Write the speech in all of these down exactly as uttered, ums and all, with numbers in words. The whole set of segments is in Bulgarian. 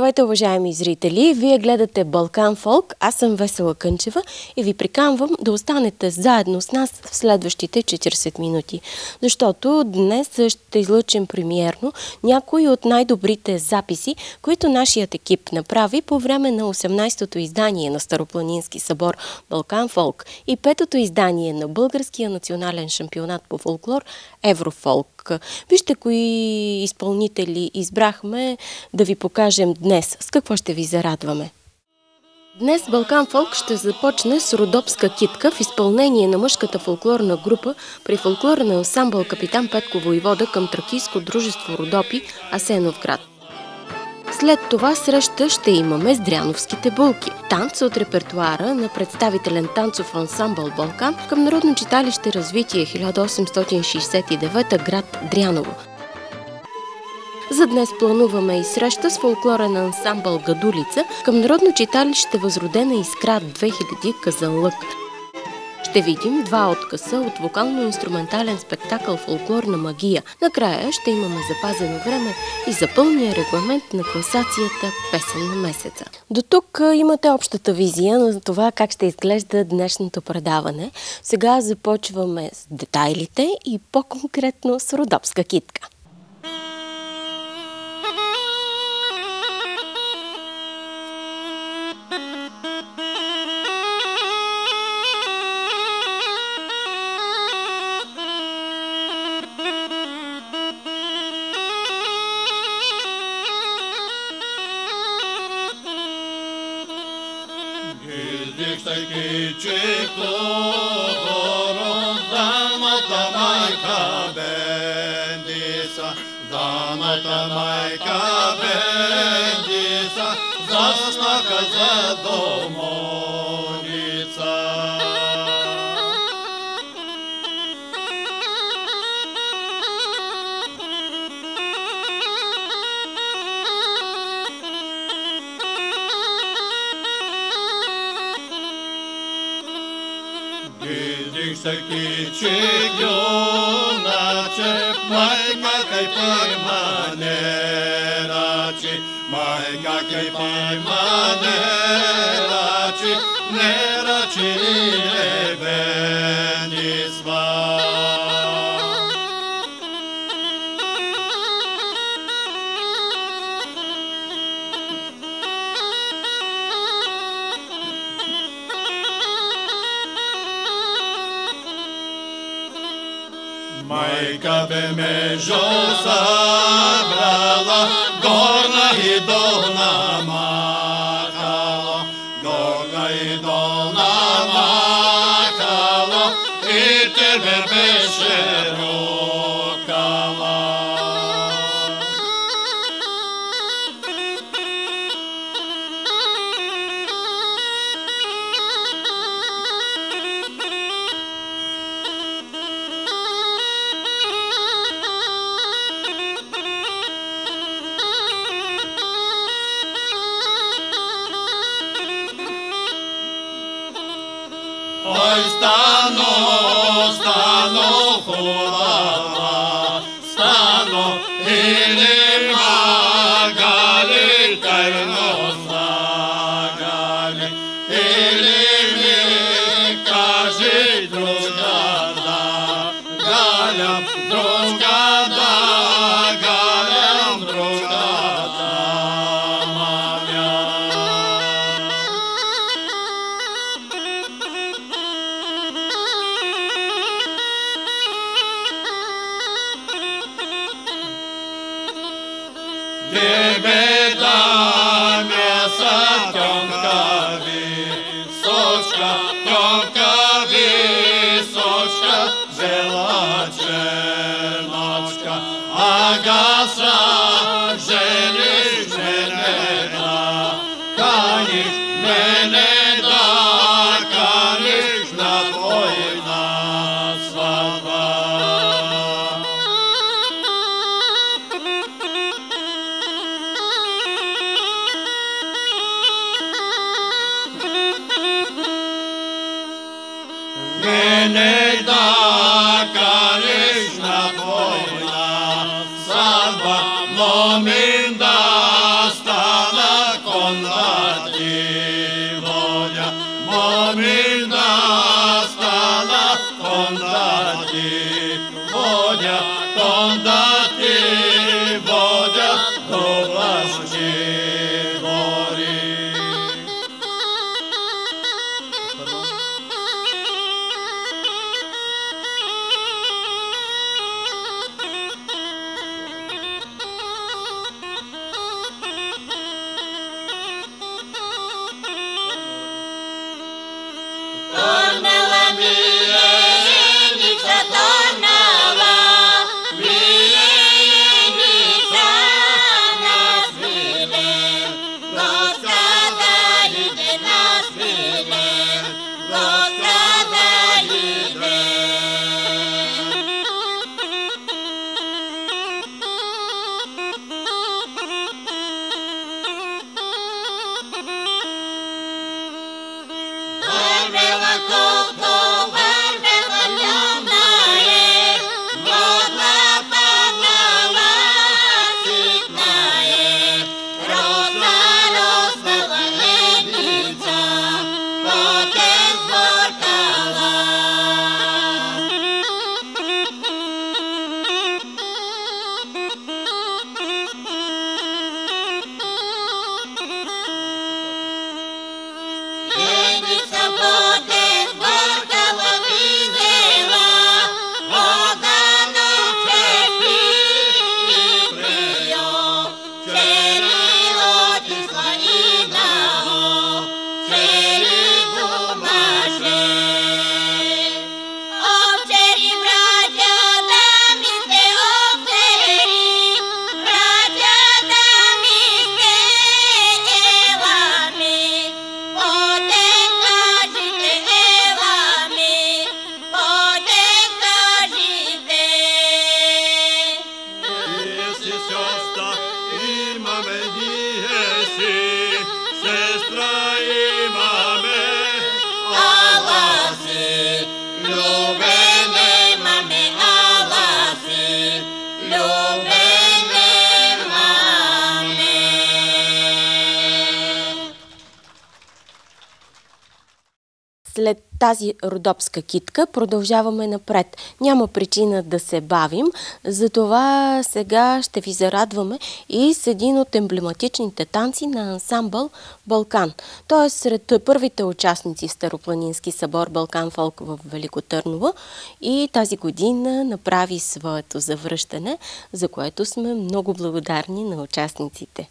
Здравейте, уважаеми зрители! Вие гледате Балкан Фолк, аз съм Весела Кънчева и ви приканвам да останете заедно с нас в следващите четиридесет минути, защото днес ще излъчим премиерно някои от най-добрите записи, които нашият екип направи по време на осемнадесетото издание на Старопланински събор Балкан Фолк и петото издание на Българския национален шампионат по фолклор Еврофолк. Вижте кои изпълнители избрахме да ви покажем днес. С какво ще ви зарадваме? Днес Балкан Фолк ще започне с Родопска китка в изпълнение на мъжката фолклорна група при фолклорен ансамбъл Капитан Петко Войвода към Тракийско дружество Родопи, Асеновград. След това среща ще имаме с Дряновските булки. Танц от репертуара на представителен танцов ансамбъл Балкан към Народно читалище Развитие хиляда осемстотин шейсет и девета, град Дряново. За днес плануваме и среща с фолклорен ансамбъл Гадулица към Народно читалище Възродена искра две хиляди, Казанлък. Ще видим два откъса от вокално-инструментален спектакъл Фолклорна магия. Накрая ще имаме запазено време и за пълния регламент на класацията Песен на месеца. До тук имате общата визия на това как ще изглежда днешното предаване. Сега започваме с детайлите и по-конкретно с Родопска китка. Дамата майка бендиса, заснаха за домовница. Видих се кичи гюначе, майка кай пайманерачи, майка кай пайманерачи, нерачи ребени сва. Майка бе межо събрала, горна и долна махала, горна и долна махала, и тебе беше рукала. Ой, стану, стану хубава, стану или магали, тайно слагали, или ми кажи друга да, галям, друга да, галям, друга да, мамя. Тебе да ме са тонкави, сочка, тонкави, сочка, жела черночка, агаса, жениш мене да, каниш мене да, каниш на твоя сватба. Мене да каниш на твоя сватба, момин да стана помирна стала, тонда ти водя, тонда ти водя до влашки гори. Tornala milenica, tornala milenica nas milen, gospodaride nas milen, gospodaride. Varvela kolko, varvela ljubna je, vodna padnala sitna je, rosna, rosnala lednica, potez zborkala. Lednica potez zborkala, videla, voda noće pi i prio, čeri otišla i naho, čeri gumaše. Ovčeri braća, da mi ste ovčeri, braća da mi ste elami, potem kažite elami, potem kažite. Jesi sjosta, imame dijesi, sestra imame, Alasi, ljubene mame, alasi, ljubene mame. След тази родопска китка продължаваме напред. Няма причина да се бавим, затова сега ще ви зарадваме и с един от емблематичните танци на ансамбъл Балкан. Той е сред първите участници в Старопланински събор Балкан Фолк в Велико Търново и тази година направи своето завръщане, за което сме много благодарни на участниците.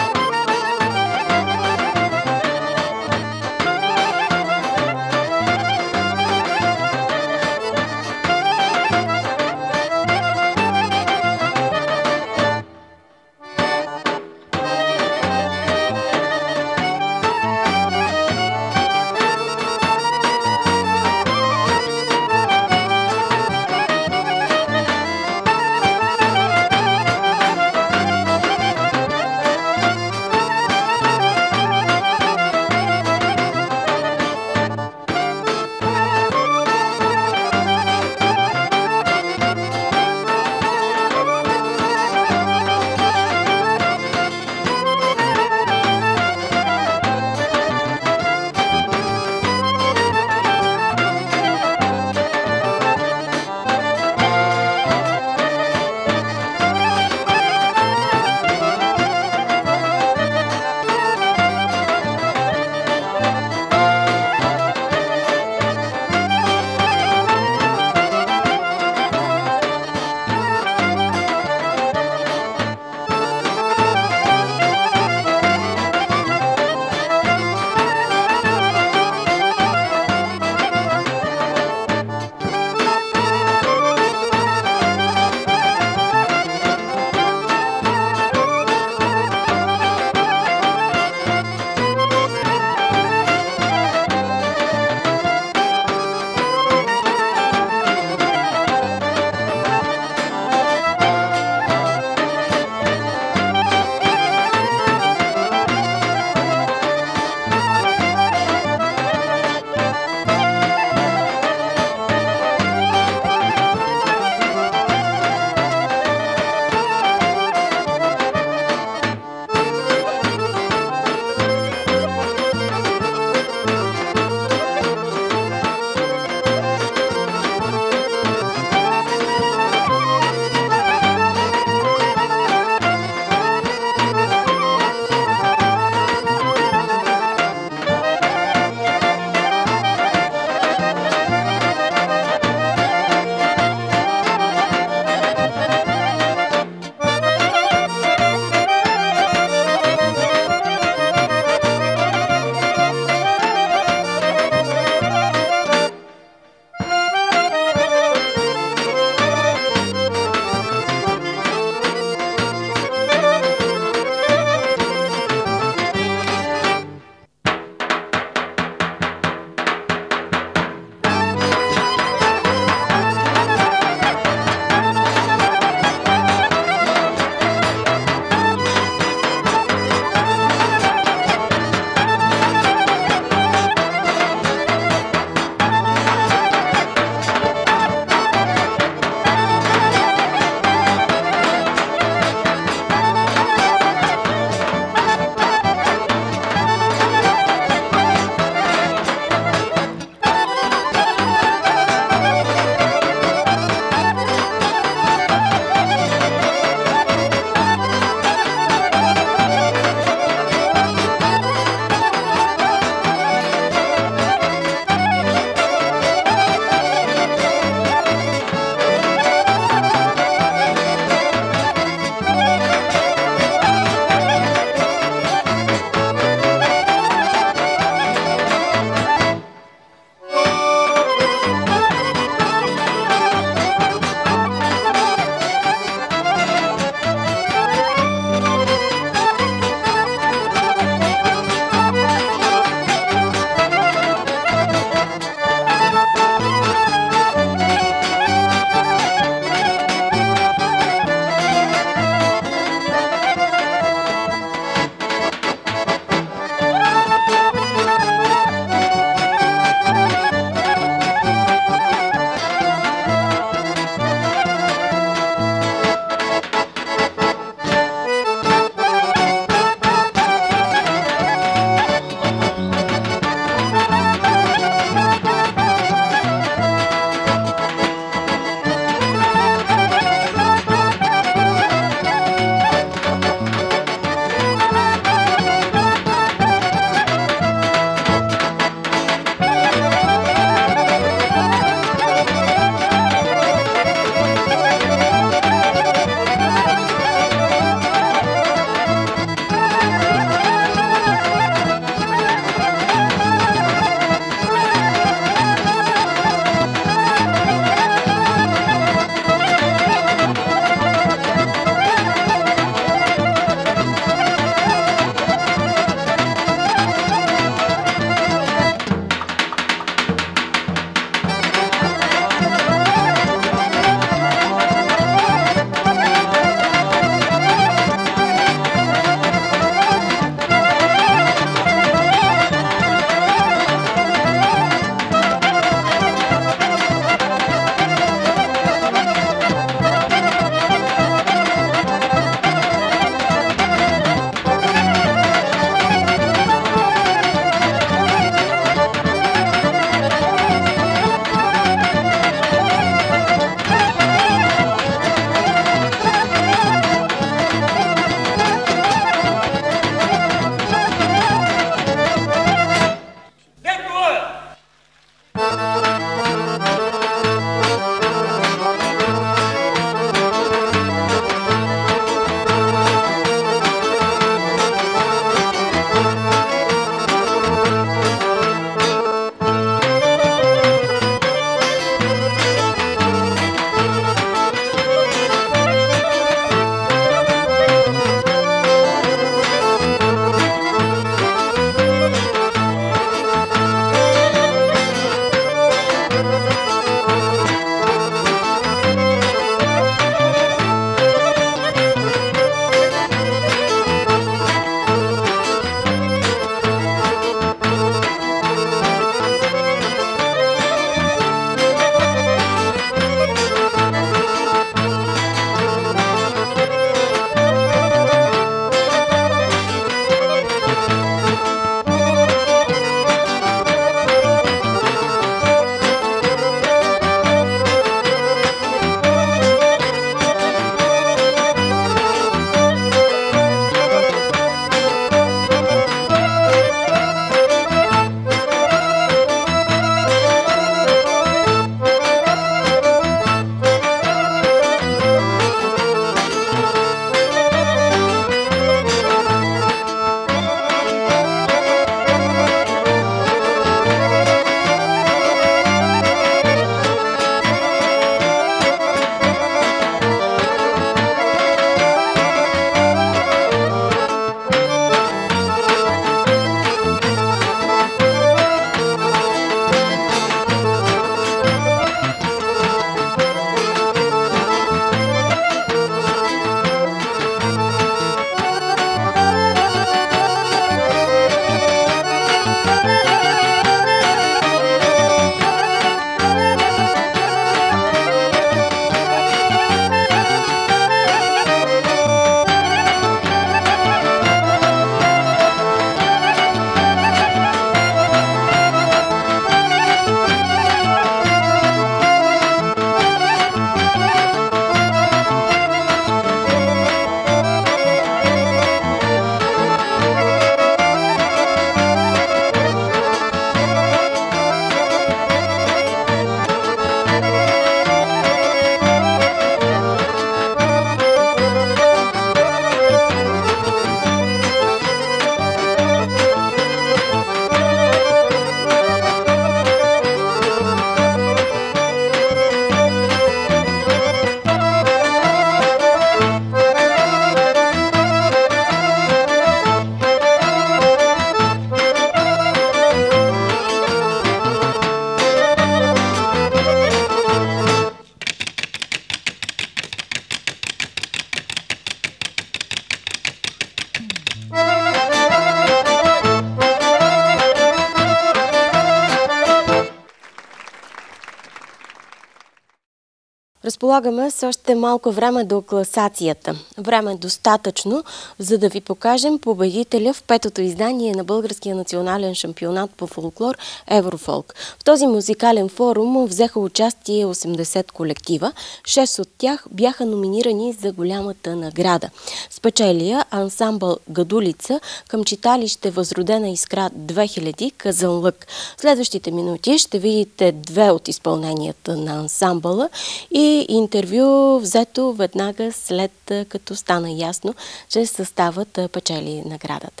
Разполагаме с още малко време до класацията. Време е достатъчно, за да ви покажем победителя в петото издание на Българския национален шампионат по фолклор Еврофолк. В този музикален форум взеха участие осемдесет колектива. шест от тях бяха номинирани за голямата награда. Спечелия ансамбъл Гадулица към читалище Възродена искра две хиляди Казанлък. В следващите минути ще видите две от изпълненията на ансамбъла и интервю взето веднага след като стана ясно, че съставът печели наградата.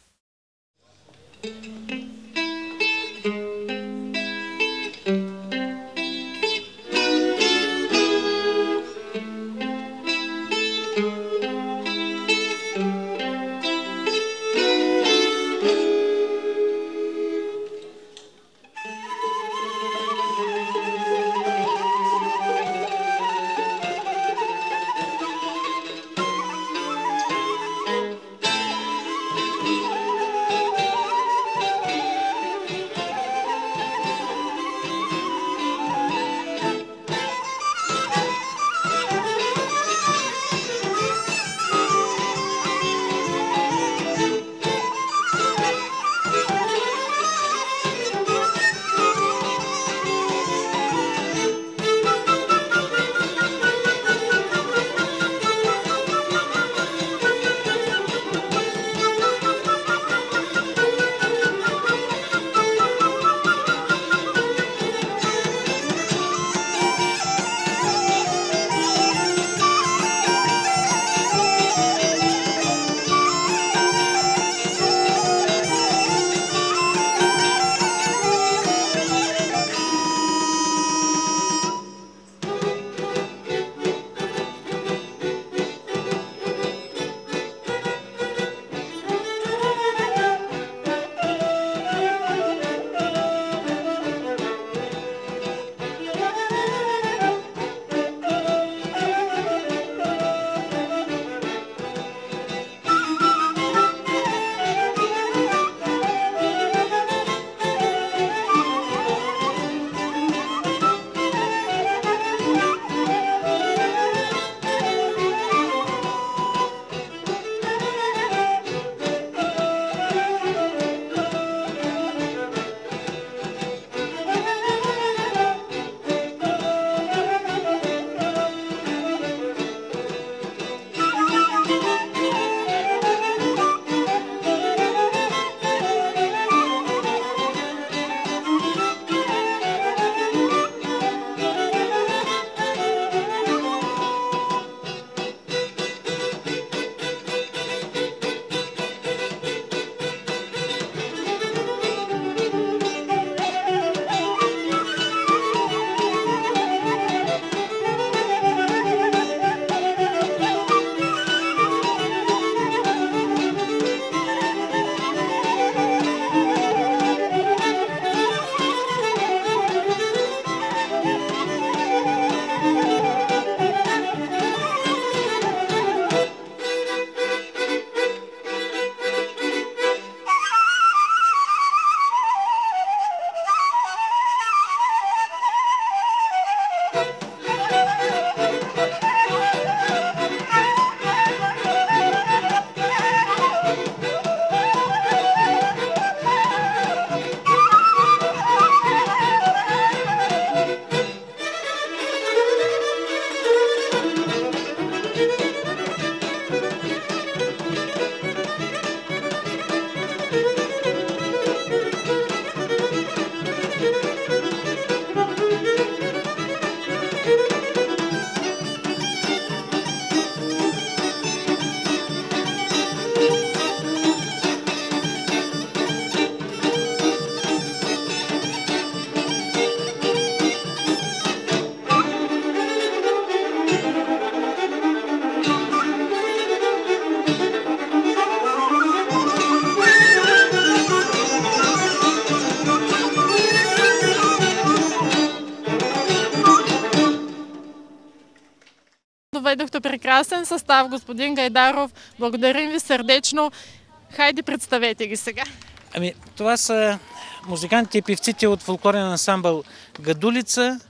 Доведохте прекрасен състав, господин Гайдаров. Благодарим ви сърдечно. Хайде, представете ги сега. Ами, това са музикантите и певците от фолклорен ансамбъл Гадулица,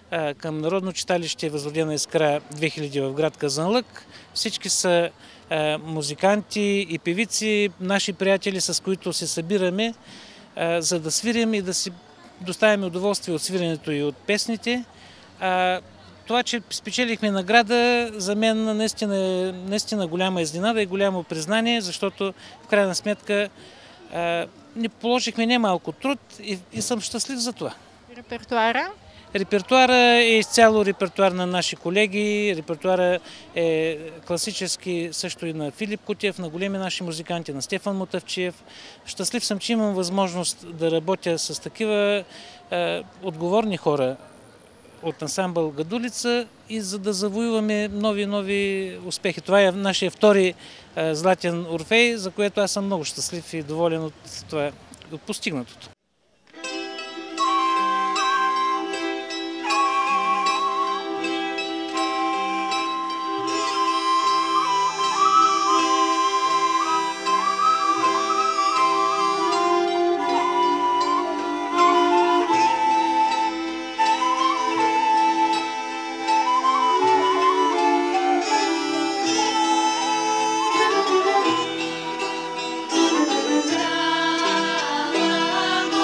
към Народно читалище Възродена искра две хиляди в град Казанлък. Всички са музиканти и певици, наши приятели, с които се събираме, за да свирим и да си доставяме удоволствие от свиренето и от песните. Това, че спечелихме награда, за мен наистина е наистина голяма изненада и голямо признание, защото в крайна сметка не положихме немалко труд и, и съм щастлив за това. Репертуара? Репертуара е изцяло репертуар на наши колеги, репертуара е класически също и на Филип Кутев, на големи наши музиканти, на Стефан Мутавчиев. Щастлив съм, че имам възможност да работя с такива е, отговорни хора от ансамбъл Гадулица и за да завоюваме нови нови успехи. Това е нашия втори е, златен Орфей, за което аз съм много щастлив и доволен от това, от постигнатото. Thank you.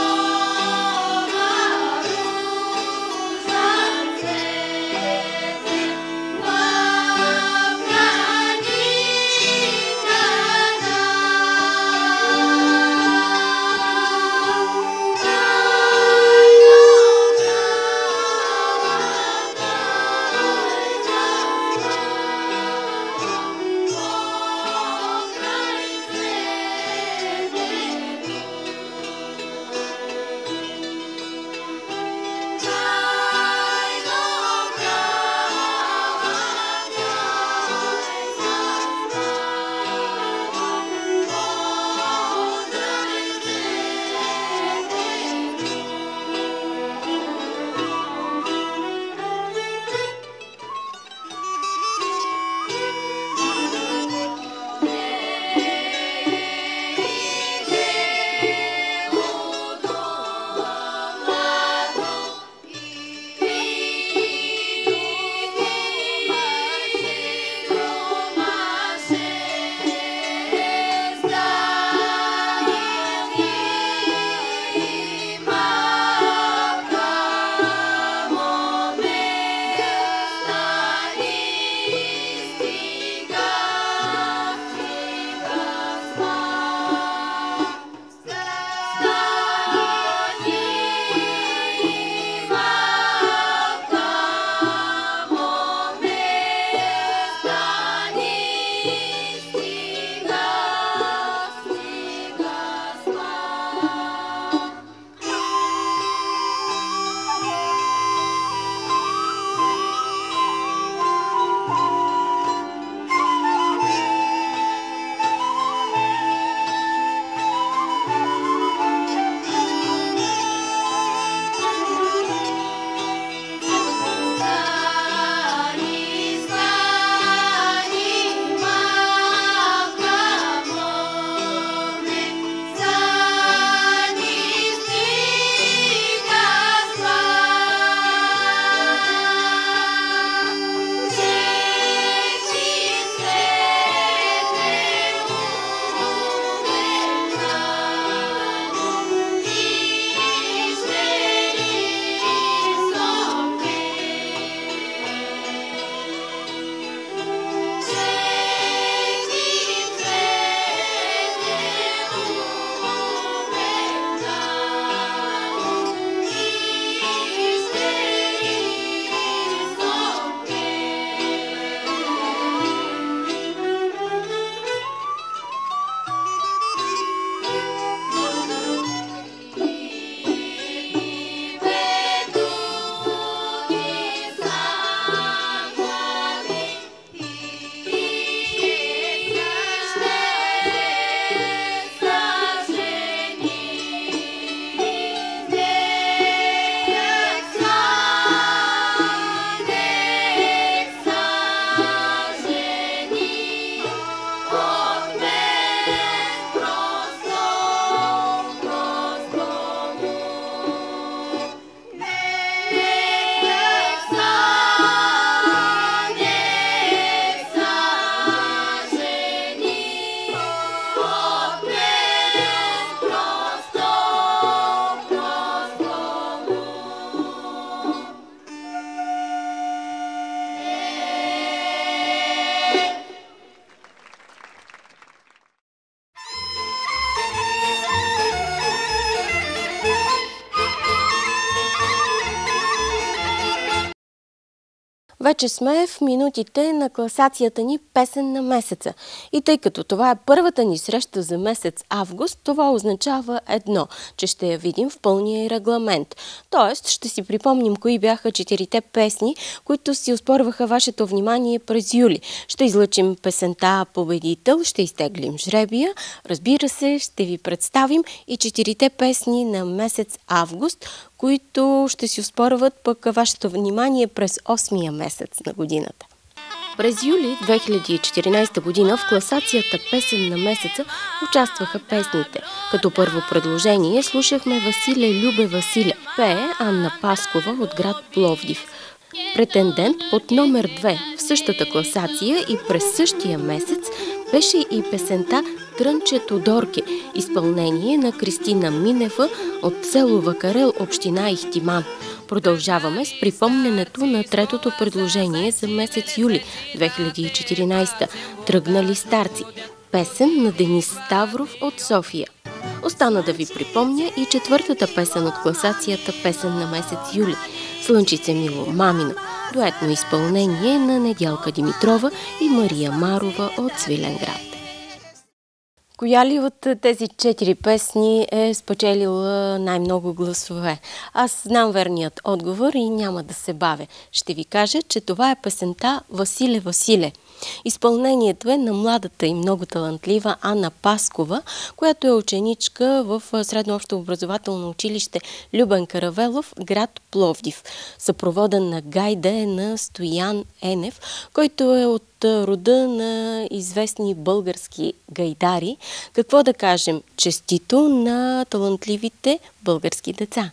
Вече сме в минутите на класацията ни Песен на месеца. И тъй като това е първата ни среща за месец август, това означава едно, че ще я видим в пълния регламент. Тоест, ще си припомним кои бяха четирите песни, които си оспорваха вашето внимание през юли. Ще излъчим песента Победител, ще изтеглим жребия. Разбира се, ще ви представим и четирите песни на месец август, които ще си оспорват пък вашето внимание през осмия месец на годината. През юли две хиляди и четиринадесета година в класацията Песен на месеца участваха песните. Като първо предложение слушахме Василе Любе Василе, пее Анна Паскова от град Пловдив. Претендент под номер две в същата класация и през същия месец беше и песента Трънче Тодорке, изпълнение на Кристина Минева от село Вакарел, община Ихтиман. Продължаваме с припомненето на третото предложение за месец юли две хиляди и четиринадесета Тръгнали старци, песен на Денис Ставров от София. Остана да ви припомня и четвъртата песен от класацията Песен на месец юли Слънчице мило мамино, дуетно изпълнение на Недялка Димитрова и Мария Марова от Свиленград. Коя ли от тези четири песни е спечелила най-много гласове? Аз знам верният отговор и няма да се бавя. Ще ви кажа, че това е песента Василе Василе. Изпълнението е на младата и много талантлива Анна Паскова, която е ученичка в Средно общообразователно училище Любен Каравелов, град Пловдив. Съпроводен на гайда е на Стоян Енев, който е от рода на известни български гайдари. Какво да кажем? Честито на талантливите български деца!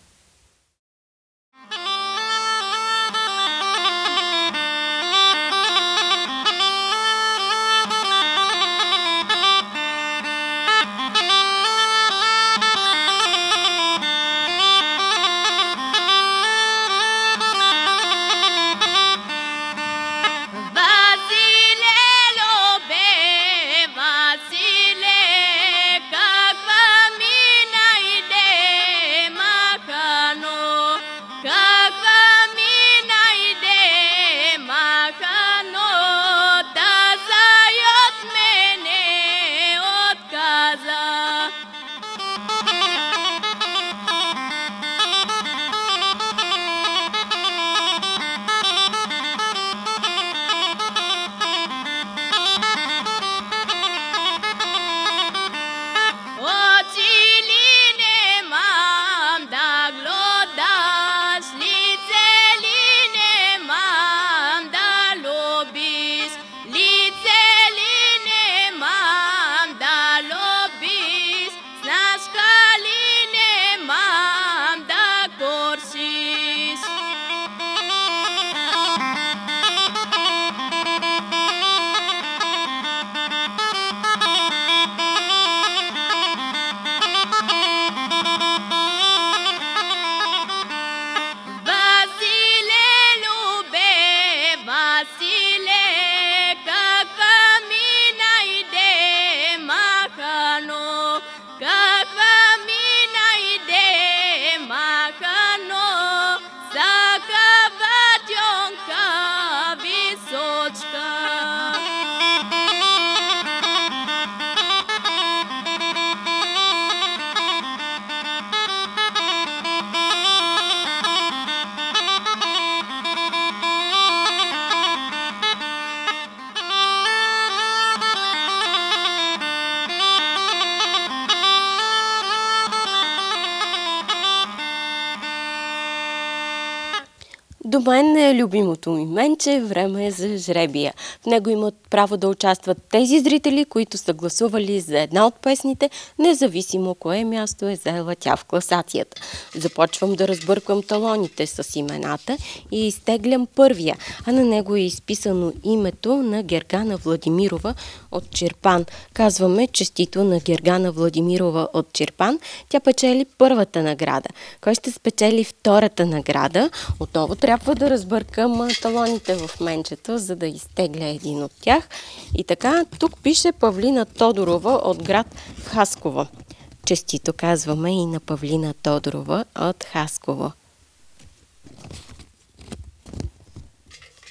До мен е любимото ми менче, време е за жребия. В него имат право да участват тези зрители, които са гласували за една от песните, независимо кое място е заела тя в класацията. Започвам да разбърквам талоните с имената и изтеглям първия, а на него е изписано името на Гергана Владимирова от Чирпан. Казваме честито на Гергана Владимирова от Чирпан. Тя печели първата награда. Кой ще спечели втората награда? Отново трябва да разбъркам талоните в менчето, за да изтегля един от тях. И така, тук пише Павлина Тодорова от град Хасково. Честито казваме и на Павлина Тодорова от Хасково.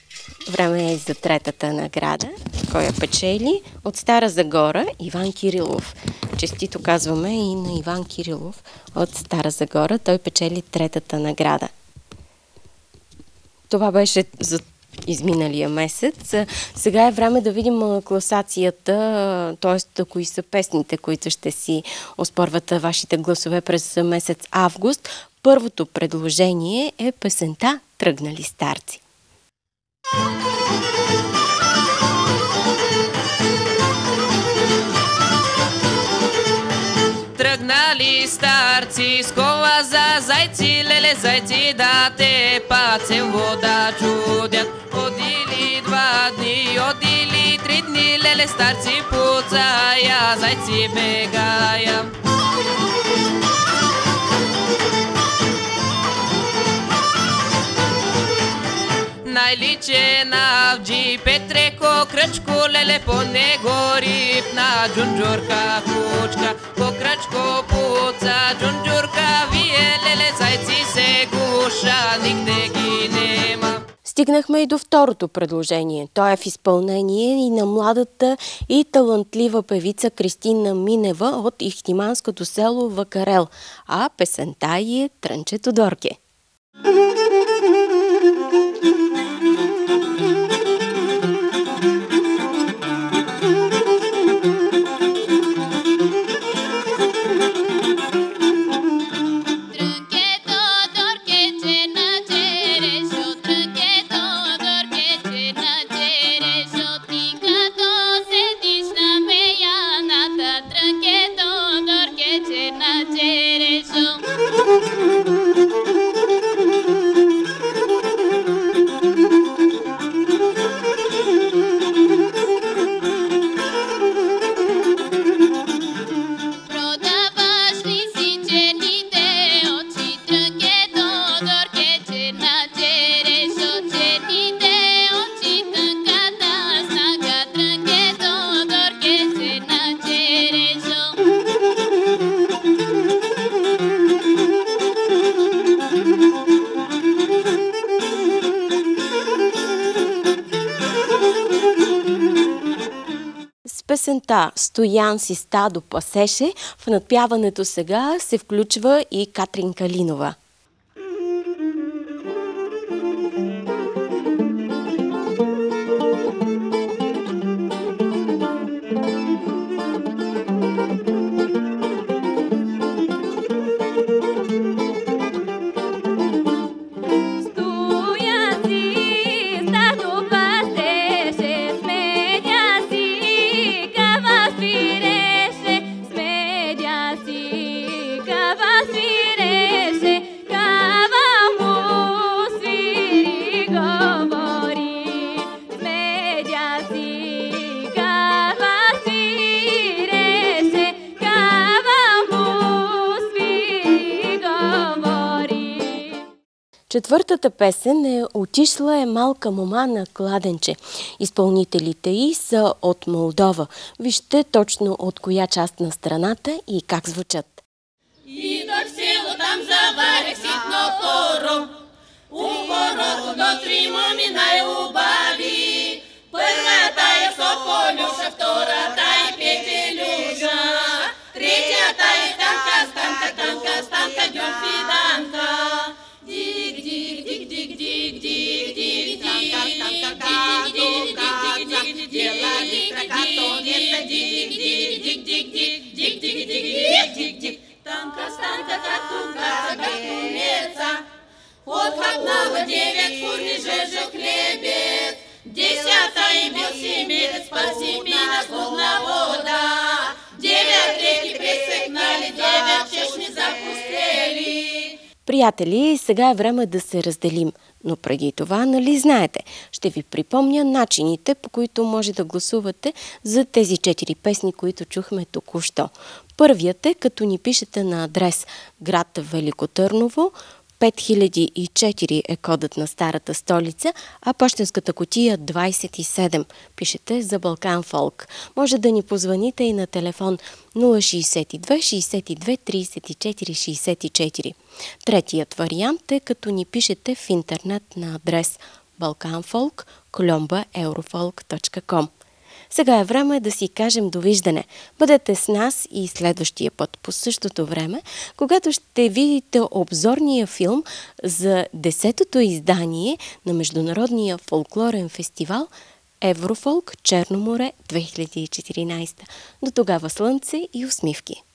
Време е за третата награда. Кой я печели? От Стара Загора Иван Кирилов. Честито казваме и на Иван Кирилов от Стара Загора. Той печели третата награда. Това беше за изминалия месец. Сега е време да видим класацията, т.е. кои са песните, които ще си оспорват вашите гласове през месец август. Първото предложение е песента "Тръгнали старци". Тръгнали старци с кола за зайци, леле зайци, да те пацем вода чудят. Одили два дни, одили три дни, леле старци пуцая, зайци бегая. Най-личе на вджи Петреко кръчко, леле по него рипна джунджурка кучка. По кръчко пуца джунджурка, вие леле зайци се гуша, нигде ги нема. Стигнахме и до второто предложение. То е в изпълнение и на младата и талантлива певица Кристина Минева от ихтиманското село Вакарел, а песента й е "Трънчето Дорке". Песента "Стоян си стадо пасеше", в надпяването сега се включва и Катрин Калинова. Четвъртата песен е "Отишла е малка мома на кладенче". Изпълнителите й са от Молдова. Вижте точно от коя част на страната и как звучат. Идох в село, там заварих ситно хоро. У хорото до три моми най-убави. Първата е Сополюша, втората е Петелюша, третята е Станка, Станка, Танка, Станка, Дюфиданка. Дик, дик, дик, дик, дик, дик, дик, дик, Танка, Станка, Катунка, Катунеца. Отхапнала девять фурни жежи хлебец. Десята и бил семерец, спаси меня словно вода. Девять реки пресекнали, девять чешни запустели. Приятели, сега е време да се разделим, но преди това, нали знаете, ще ви припомня начините, по които може да гласувате за тези четири песни, които чухме току-що. Първият е, като ни пишете на адрес град Велико Търново, пет хиляди и четири е кодът на старата столица, а пощенската кутия двайсет и седем. Пишете за Балкан Фолк. Може да ни позвоните и на телефон нула шейсет и две шейсет и две трийсет и четири шейсет и четири. Третият вариант е, като ни пишете в интернет на адрес балканфолк коломба еврофолк точка ком. Сега е време да си кажем довиждане. Бъдете с нас и следващия път по същото време, когато ще видите обзорния филм за десетото издание на Международния фолклорен фестивал Еврофолк Черно море две хиляди и четиринадесета. До тогава слънце и усмивки!